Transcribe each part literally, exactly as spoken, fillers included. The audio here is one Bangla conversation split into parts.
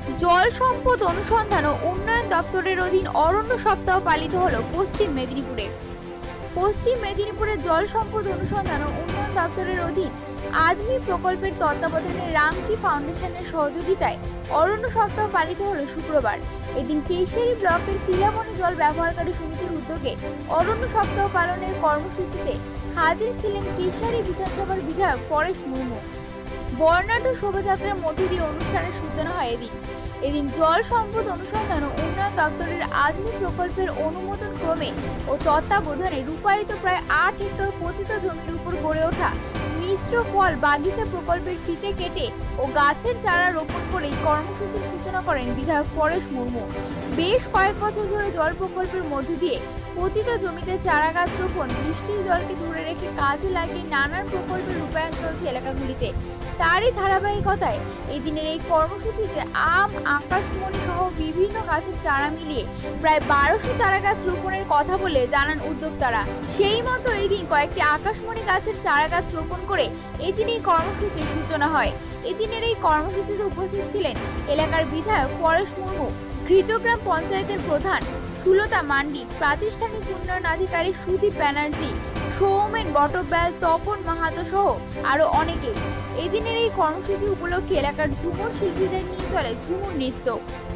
জল সম্পদ অনুসন্ধান ও উন্নয়ন দপ্তরের অধীন অরণ্য সপ্তাহ পালিত হলো পশ্চিম মেদিনীপুরে। পশ্চিম মেদিনীপুরে জল সম্পদ অনুসন্ধান ও উন্নয়ন দপ্তরের অধীন আদমি প্রকল্পের তত্ত্বাবধানে রামকি ফাউন্ডেশনের সহযোগিতায় অরণ্য সপ্তাহ পালিত হলো শুক্রবার। এদিন কেশিয়ারি ব্লকের তিলামণি জল ব্যবহারকারী সমিতির উদ্যোগে অরণ্য সপ্তাহ পালনের কর্মসূচিতে হাজির ছিলেন কেশিয়ারি বিধানসভার বিধায়ক পরেশ মুর্মু। বর্ণাঢ্য শোভাযাত্রার মধ্য দিয়ে অনুষ্ঠানের সূচনা হয়। এদিন এদিন জল সম্পদ অনুসন্ধান ও উন্নয়ন দপ্তরের আদমি প্রকল্পের অনুমোদন ক্রমে ও তত্ত্বাবধানে রূপায়িত প্রায় আট হেক্টর পতিত জমির উপর গড়ে ওঠা মিশ্র ফল বাগিচা প্রকল্পের ফিতে কেটে ও গাছের চারা রোপণ করে এই কর্মসূচির সূচনা করেন বিধায়ক পরেশ মুর্মু। বেশ কয়েক বছর ধরে জল প্রকল্পের মধ্য দিয়ে পতিত জমিতে চারা গাছ রোপণ, বৃষ্টির জলকে ধরে রেখে কাজে লাগিয়ে নানান প্রকল্পের রূপায়ণ চলছে এলাকাগুলিতে। তারই ধারাবাহিকতায় এই দিনের এই কর্মসূচিতে আম, আকাশমণি সহ বিভিন্ন গাছের চারা মিলিয়ে প্রায় বারোশো চারা গাছ রোপণের কথা বলে জানান উদ্যোক্তারা। সেই মতো এই দিন কয়েকটি আকাশমণি গাছের চারা গাছ রোপণ করে এদিন এই কর্মসূচির সূচনা হয়। এদিনের এই কর্মসূচিতে উপস্থিত ছিলেন এলাকার বিধায়ক পরেশ মুর্মু, ঘৃতগ্রাম পঞ্চায়েতের প্রধান সুলতা মান্ডি, প্রাতিষ্ঠানিক উন্নয়ন আধিকারিক সুদীপ ব্যানার্জি, সৌমেন বটব্যাল, তপন মাহাতো সহ আরো অনেকেই। এদিনের এই কর্মসূচি উপলক্ষে এলাকার ঝুমুর শিল্পীদের নিয়ে চলে ঝুমুর নৃত্য।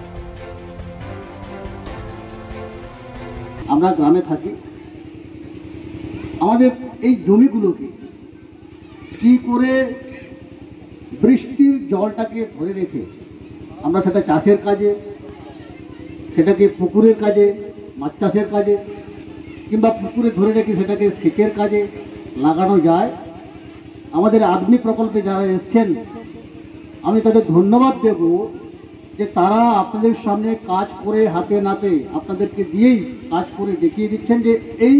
আমরা গ্রামে থাকি, আমাদের এই জমিগুলোকে কি করে বৃষ্টির জলটাকে ধরে রেখে আমরা সেটা চাষের কাজে, সেটাকে পুকুরের কাজে, মাছ চাষের কাজে, কিংবা পুকুরে ধরে রেখে সেটাকে সেচের কাজে লাগানো যায়। আমাদের আদমি প্রকল্পে যারা এসছেন আমি তাদের ধন্যবাদ দেব যে তারা আপনাদের সামনে কাজ করে হাতে নাতে আপনাদেরকে দিয়েই কাজ করে দেখিয়ে দিচ্ছেন যে এই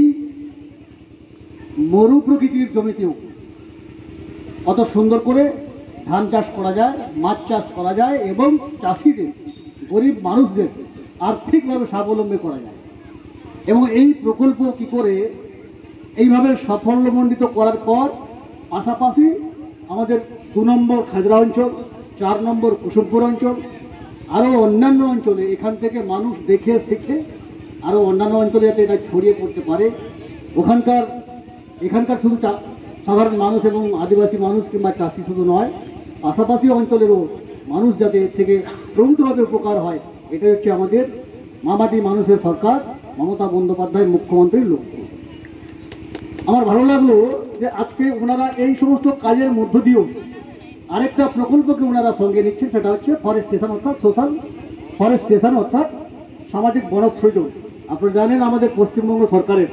মরু প্রকৃতির জমিতেও কত সুন্দর করে ধান চাষ করা যায়, মাছ চাষ করা যায় এবং চাষিদের, গরিব মানুষদের আর্থিকভাবে স্বাবলম্বী করা যায়। এবং এই প্রকল্প কি করে এইভাবে সাফল্যমণ্ডিত করার পর পাশাপাশি আমাদের দু নম্বর খাজরা অঞ্চল, চার নম্বর কুসুমপুর অঞ্চল, আরও অন্যান্য অঞ্চলে এখান থেকে মানুষ দেখে শিখে আরও অন্যান্য অঞ্চলে যাতে এটা ছড়িয়ে পড়তে পারে। ওখানকার এখানকার শুধু সাধারণ মানুষ এবং আদিবাসী মানুষ কিংবা চাষি শুধু নয়, পাশাপাশি অঞ্চলেরও মানুষ যাতে এর থেকে প্রভূতভাবে উপকার হয়, এটাই হচ্ছে আমাদের মামাটি মানুষের সরকার মমতা বন্দ্যোপাধ্যায় মুখ্যমন্ত্রীর লক্ষ্য। আমার ভালো লাগলো যে আজকে ওনারা এই সমস্ত কাজের মধ্য দিয়েও আরেকটা প্রকল্পকে ওনারা সঙ্গে নিচ্ছেন, সেটা হচ্ছে ফরেস্টেশন অর্থাৎ সোশ্যাল ফরেস্টেশন অর্থাৎ সামাজিক বনসৃজন। আপনারা জানেন আমাদের পশ্চিমবঙ্গ সরকারের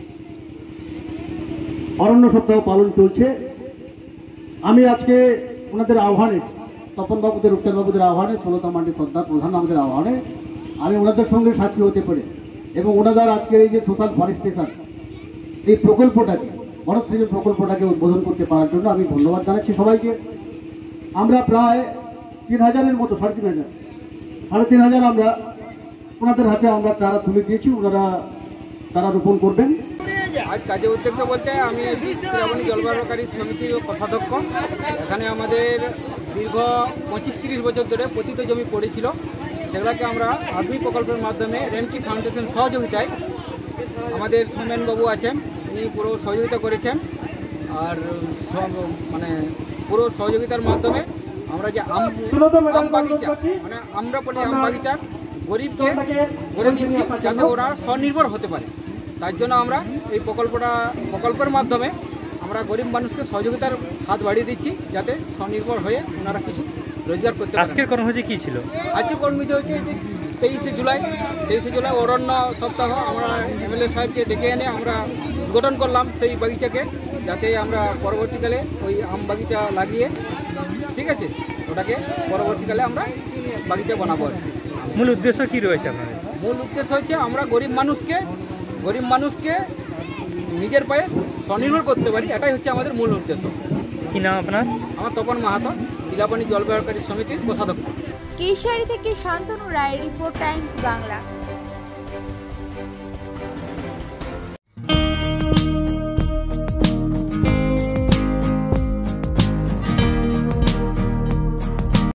অরণ্য সপ্তাহ পালন চলছে। আমি আজকে ওনাদের আহ্বানে, তপনবাবুদের, রূপচাঁদবাবুদের আহ্বানে, সুলতা মান্ডি সর্দার প্রধান আমাদের আহ্বানে আমি ওনাদের সঙ্গে সাক্ষী হতে পারি এবং ওনাদের আজকের এই যে সোশ্যাল ফরেস্টেশন এই প্রকল্পটাকে, বনসৃজন প্রকল্পটাকে উদ্বোধন করতে পারার জন্য আমি ধন্যবাদ জানাচ্ছি সবাইকে। আমরা প্রায় তিন হাজারের মতো, সাড়ে তিন হাজার সাড়ে তিন হাজার আমরা ওনাদের হাতে আমরা চারা তুলে দিয়েছি, ওনারা চারা রোপণ করবেন। আজ কাজে উদ্যোক্ত বলতে আমি তিলামণি জল ব্যবহারকারী সমিতির কোষাধ্যক্ষ। এখানে আমাদের দীর্ঘ পঁচিশ তিরিশ বছর ধরে পতিত জমি পড়েছিল, সেগুলোকে আমরা আদমি প্রকল্পের মাধ্যমে রেনকি ফাউন্ডেশন সহযোগিতায়, আমাদের সৌমেনবাবু আছেন, উনি পুরো সহযোগিতা করেছেন। আর মানে পুরো সহযোগিতার মাধ্যমে আমরা যে আম আম বাগিচা মানে আমরা বলি আম বাগিচার গরিবকে করে দিচ্ছি যাতে ওরা স্বনির্ভর হতে পারে। তার জন্য আমরা এই প্রকল্পটা প্রকল্পের মাধ্যমে আমরা গরিব মানুষকে সহযোগিতার হাত বাড়িয়ে দিচ্ছি যাতে স্বনির্ভর হয়ে ওনারা কিছু রোজগার করতে পারে। আজকের কর্মসূচি কী ছিল? আজকের কর্মসূচি হচ্ছে তেইশে জুলাই তেইশে জুলাই অরণ্য সপ্তাহ আমরা এমএলএ সাহেবকে ডেকে এনে আমরা উদ্বোধন করলাম সেই বাগিচাকে, যাতে আমরা পরবর্তীকালে ওই আম বাগিচা লাগিয়ে, ঠিক আছে, ওটাকে পরবর্তীকালে আমরা বাগিচা বানাবো। মূল উদ্দেশ্য কী রয়েছে আপনাদের? মূল উদ্দেশ্য হচ্ছে আমরা গরিব মানুষকে গরিব মানুষকে নিজের পায়ে স্বনির্ভর করতে পারি, এটাই হচ্ছে আমাদের মূল উদ্দেশ্য। কি নাম আপনার? আমার তপন মাহাতো, তিলামণি জল ব্যবহারকারী সমিতির কোষাধ্যক্ষ। কেশিয়ারি থেকে শান্তনু রায়ের রিপোর্ট, টাইমস বাংলা।